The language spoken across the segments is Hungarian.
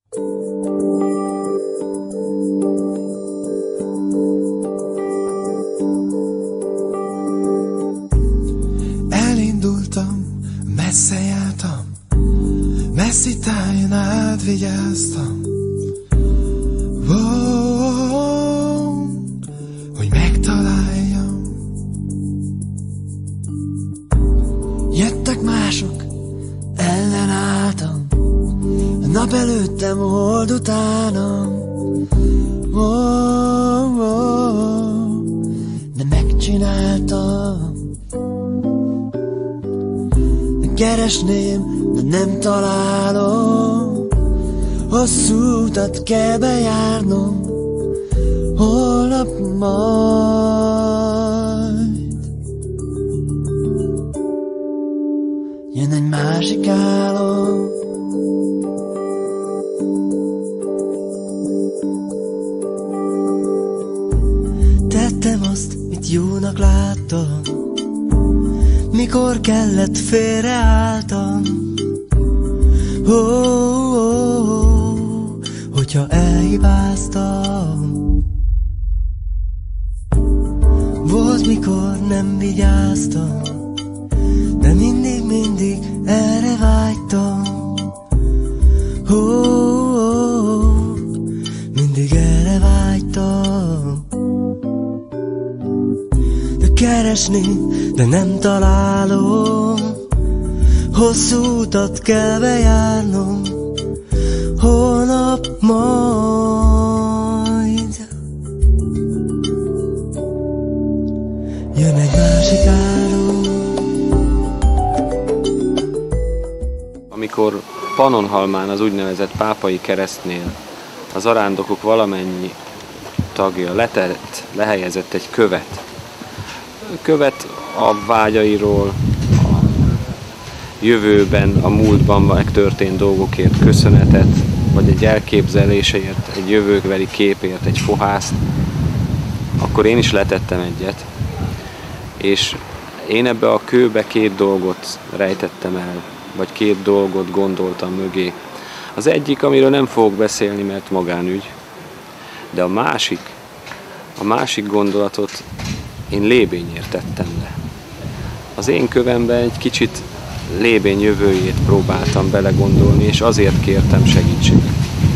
Elindultam, messze jártam, messzi tájon át vigyáztam, hogy megtaláljam. Jöttek mások, ellenálltam, a nap előttem, hold utánam, de megcsináltam. Keresném, de nem találom, hosszú utat kell bejárnom, holnap majd jön egy másik álom. Tettem azt, mit jónak láttam, mikor kellett, félreálltam. Hogyha elhibáztam, volt, mikor nem vigyáztam, de mindig erre vágytam. Mindig erre vágytam. Keresni, de nem találom, hosszú utat kell bejárnom, holnap majd jön egy másik álom. Amikor Pannonhalmán, az úgynevezett pápai keresztnél a zarándokok valamennyi tagja lehelyezett egy követ a vágyairól, a jövőben, a múltban megtörtént dolgokért köszönetet, vagy egy elképzeléseért, egy jövőbeli képért, egy fohászt, akkor én is letettem egyet, és én ebbe a kőbe két dolgot rejtettem el, vagy két dolgot gondoltam mögé. Az egyik, amiről nem fogok beszélni, mert magánügy, de a másik gondolatot én lébényért tettem le. Az én kövemben egy kicsit lébény jövőjét próbáltam belegondolni, és azért kértem segítséget.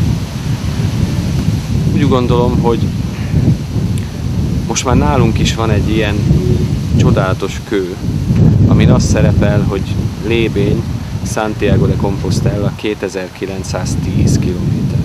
Úgy gondolom, hogy most már nálunk is van egy ilyen csodálatos kő, amin az szerepel, hogy lébény Santiago de Compostela 2910 km.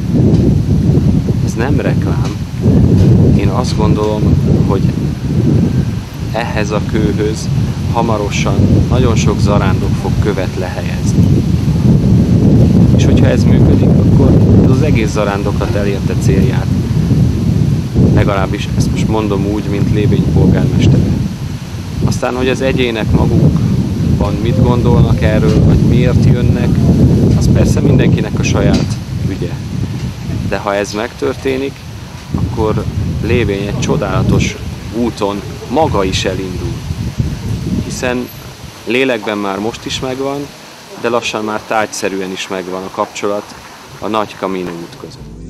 Ez nem reklám. Én azt gondolom, hogy ehhez a kőhöz hamarosan nagyon sok zarándok fog követ lehelyezni. És hogyha ez működik, akkor az egész zarándoklat elérte célját. Legalábbis ezt most mondom úgy, mint lébény polgármestere. Aztán, hogy az egyének magukban mit gondolnak erről, vagy miért jönnek, az persze mindenkinek a saját ügye. De ha ez megtörténik, akkor lébény egy csodálatos úton maga is elindul. Hiszen lélekben már most is megvan, de lassan már tárgyszerűen is megvan a kapcsolat a nagy Camino út között.